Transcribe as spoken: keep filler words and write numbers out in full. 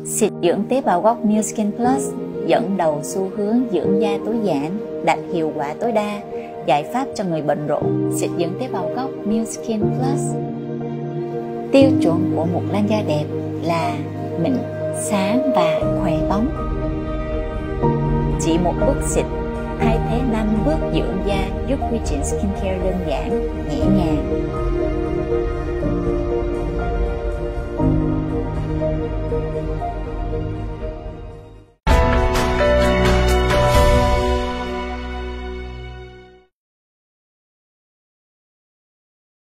Xịt dưỡng tế bào gốc New Skin Plus dẫn đầu xu hướng dưỡng da tối giản, đạt hiệu quả tối đa, giải pháp cho người bận rộn. Xịt dưỡng tế bào gốc New Skin Plus. Tiêu chuẩn của một làn da đẹp là mịn, sáng và khỏe bóng. Chỉ một bước xịt thay thế năm bước dưỡng da, giúp quy trình skincare đơn giản, nhẹ nhàng.